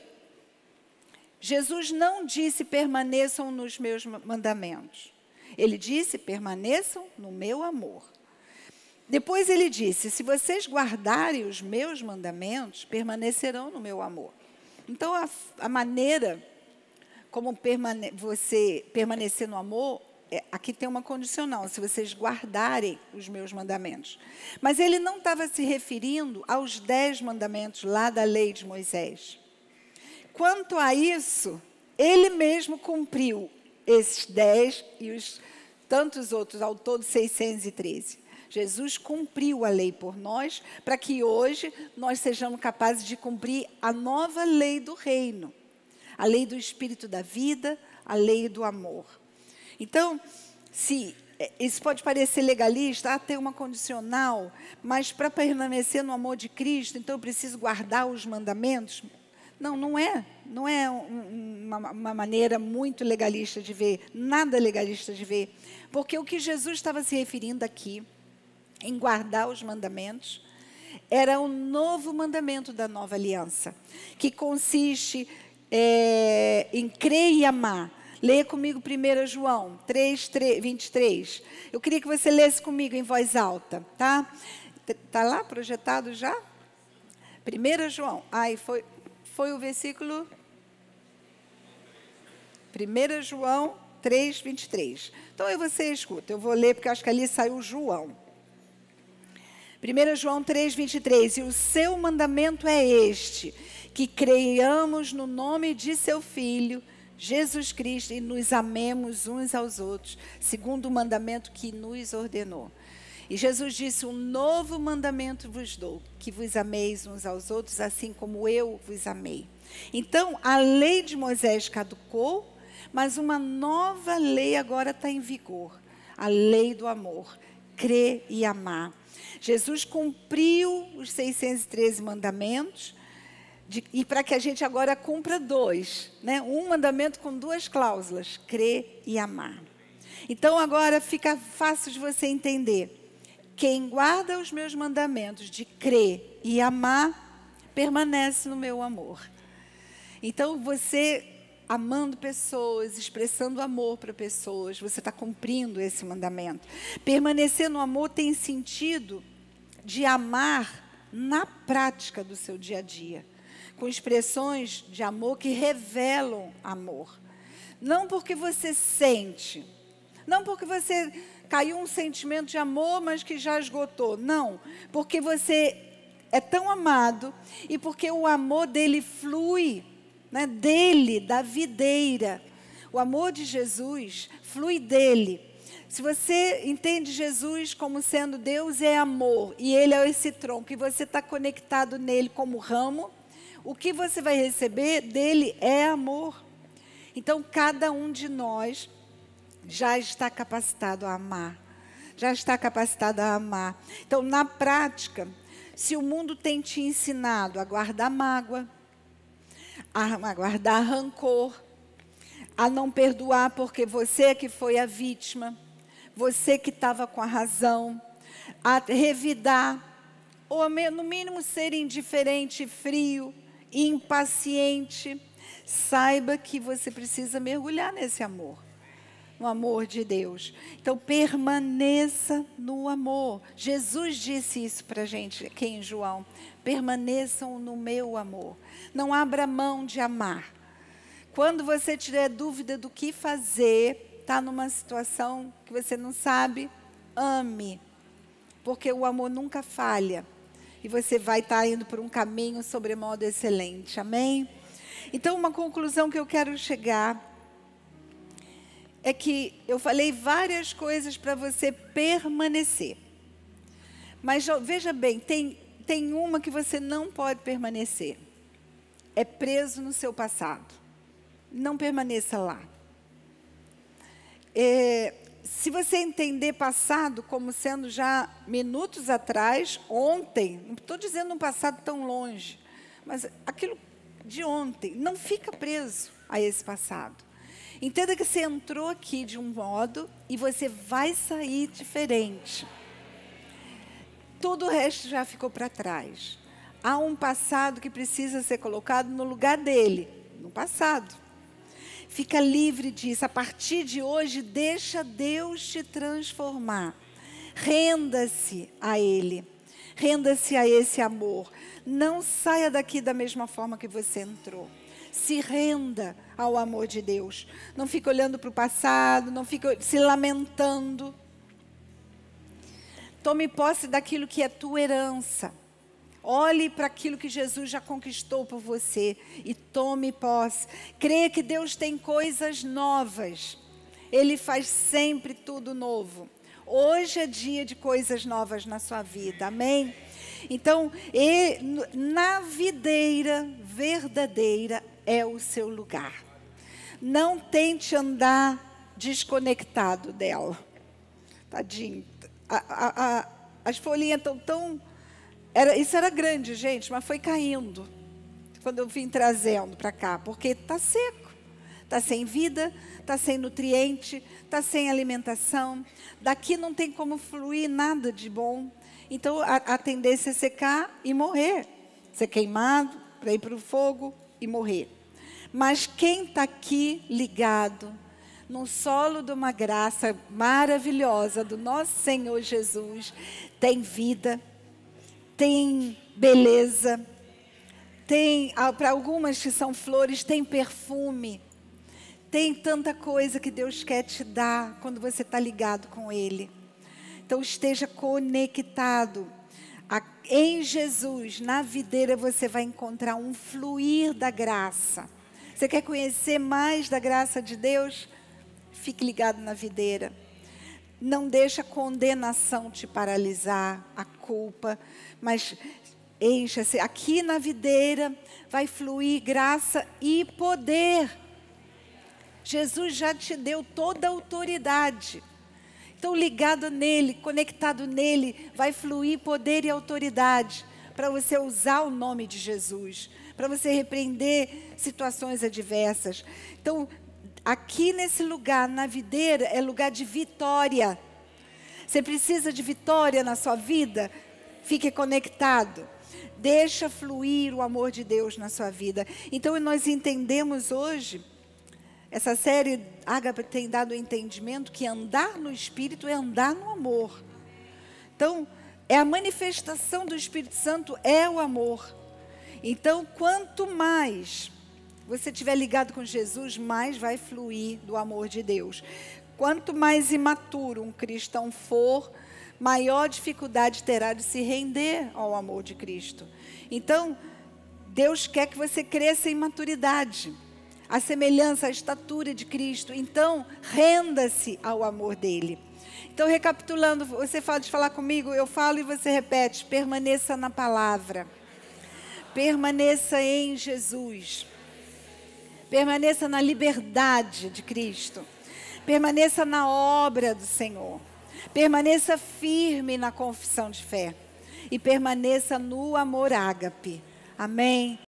Jesus não disse permaneçam nos meus mandamentos. Ele disse permaneçam no meu amor. Depois ele disse, se vocês guardarem os meus mandamentos, permanecerão no meu amor. Então a, a maneira como permane você permanecer no amor, é, aqui tem uma condicional, se vocês guardarem os meus mandamentos. Mas ele não estava se referindo aos dez mandamentos lá da lei de Moisés. Quanto a isso, ele mesmo cumpriu esses dez e os tantos outros, ao todo seiscentos e treze. Jesus cumpriu a lei por nós, para que hoje nós sejamos capazes de cumprir a nova lei do reino. A lei do Espírito da vida, a lei do amor. Então, se isso pode parecer legalista, ah, tem uma condicional, mas para permanecer no amor de Cristo, então eu preciso guardar os mandamentos. Não, não é. Não é um, uma, uma maneira muito legalista de ver, nada legalista de ver. Porque o que Jesus estava se referindo aqui, em guardar os mandamentos, era o novo mandamento da nova aliança, que consiste é, em crer e amar. Leia comigo primeiro João três, vinte e três. Eu queria que você lesse comigo em voz alta, tá? Está lá projetado já? primeiro João. Ai, foi, foi o versículo... primeiro João três, vinte e três. Então, aí você escuta. Eu vou ler, porque acho que ali saiu João. primeiro João três, vinte e três. E o seu mandamento é este, que creiamos no nome de seu Filho, Jesus Cristo, e nos amemos uns aos outros, segundo o mandamento que nos ordenou. E Jesus disse, um novo mandamento vos dou, que vos ameis uns aos outros, assim como eu vos amei. Então, a lei de Moisés caducou, mas uma nova lei agora está em vigor. A lei do amor, crer e amar. Jesus cumpriu os seiscentos e treze mandamentos, de, e para que a gente agora cumpra dois, né? Um mandamento com duas cláusulas, crer e amar. Então agora fica fácil de você entender. Quem guarda os meus mandamentos de crer e amar, permanece no meu amor. Então você, amando pessoas, expressando amor para pessoas, você está cumprindo esse mandamento. Permanecer no amor tem sentido de amar na prática do seu dia a dia, com expressões de amor que revelam amor. Não porque você sente, não porque você caiu um sentimento de amor, mas que já esgotou. Não, porque você é tão amado e porque o amor dele flui, né, dele, da videira. O amor de Jesus flui dele. Se você entende Jesus como sendo Deus é amor, e Ele é esse tronco, e você está conectado nele como ramo, o que você vai receber dele é amor. Então, cada um de nós já está capacitado a amar. Já está capacitado a amar. Então, na prática, se o mundo tem te ensinado a guardar mágoa, a guardar rancor, a não perdoar porque você é que foi a vítima, você que estava com a razão, a revidar, ou no mínimo ser indiferente, frio, impaciente, saiba que você precisa mergulhar nesse amor, no amor de Deus. Então permaneça no amor. Jesus disse isso para a gente aqui em João: permaneçam no meu amor. Não abra mão de amar. Quando você tiver dúvida do que fazer, está numa situação que você não sabe, ame. Porque o amor nunca falha. E você vai estar indo por um caminho sobremodo excelente. Amém? Então, uma conclusão que eu quero chegar é que eu falei várias coisas para você permanecer. Mas veja bem, tem, tem uma que você não pode permanecer. É preso no seu passado. Não permaneça lá. É, se você entender passado como sendo já minutos atrás, ontem, não estou dizendo um passado tão longe, mas aquilo de ontem, não fica preso a esse passado. Entenda que você entrou aqui de um modo e você vai sair diferente. Todo o resto já ficou para trás. Há um passado que precisa ser colocado no lugar dele, no passado. Fica livre disso. A partir de hoje, deixa Deus te transformar. Renda-se a Ele. Renda-se a esse amor. Não saia daqui da mesma forma que você entrou. Se renda ao amor de Deus. Não fique olhando para o passado, não fique se lamentando. Tome posse daquilo que é tua herança. Olhe para aquilo que Jesus já conquistou por você e tome posse. Creia que Deus tem coisas novas. Ele faz sempre tudo novo. Hoje é dia de coisas novas na sua vida. Amém? Então, e, na videira verdadeira é o seu lugar. Não tente andar desconectado dela. Tadinho. A, a, a, as folhinhas estão tão... Era, isso era grande, gente, mas foi caindo. Quando eu vim trazendo para cá. Porque está seco. Está sem vida, está sem nutriente, está sem alimentação. Daqui não tem como fluir nada de bom. Então, a, a tendência é secar e morrer. Ser queimado, para ir para o fogo e morrer. Mas quem está aqui ligado no solo de uma graça maravilhosa do nosso Senhor Jesus, tem vida, tem beleza, tem, para algumas que são flores, tem perfume, tem tanta coisa que Deus quer te dar quando você está ligado com Ele. Então esteja conectado. A, em Jesus, na videira, você vai encontrar um fluir da graça. Você quer conhecer mais da graça de Deus? Fique ligado na videira. Não deixa a condenação te paralisar, a culpa, mas encha-se. Aqui na videira vai fluir graça e poder. Jesus já te deu toda a autoridade. Então, ligado nele, conectado nele, vai fluir poder e autoridade para você usar o nome de Jesus, para você repreender situações adversas. Então, aqui nesse lugar, na videira, é lugar de vitória. Você precisa de vitória na sua vida? Fique conectado. Deixa fluir o amor de Deus na sua vida. Então, nós entendemos hoje, essa série Ágape tem dado o entendimento que andar no Espírito é andar no amor. Então, é a manifestação do Espírito Santo, é o amor. Então, quanto mais você estiver ligado com Jesus, mais vai fluir do amor de Deus. Quanto mais imaturo um cristão for, maior dificuldade terá de se render ao amor de Cristo. Então, Deus quer que você cresça em maturidade, a semelhança, a estatura de Cristo. Então, renda-se ao amor dele. Então, recapitulando, você fala de falar comigo, eu falo e você repete: permaneça na palavra, permaneça em Jesus, permaneça na liberdade de Cristo, permaneça na obra do Senhor, permaneça firme na confissão de fé e permaneça no amor ágape. Amém?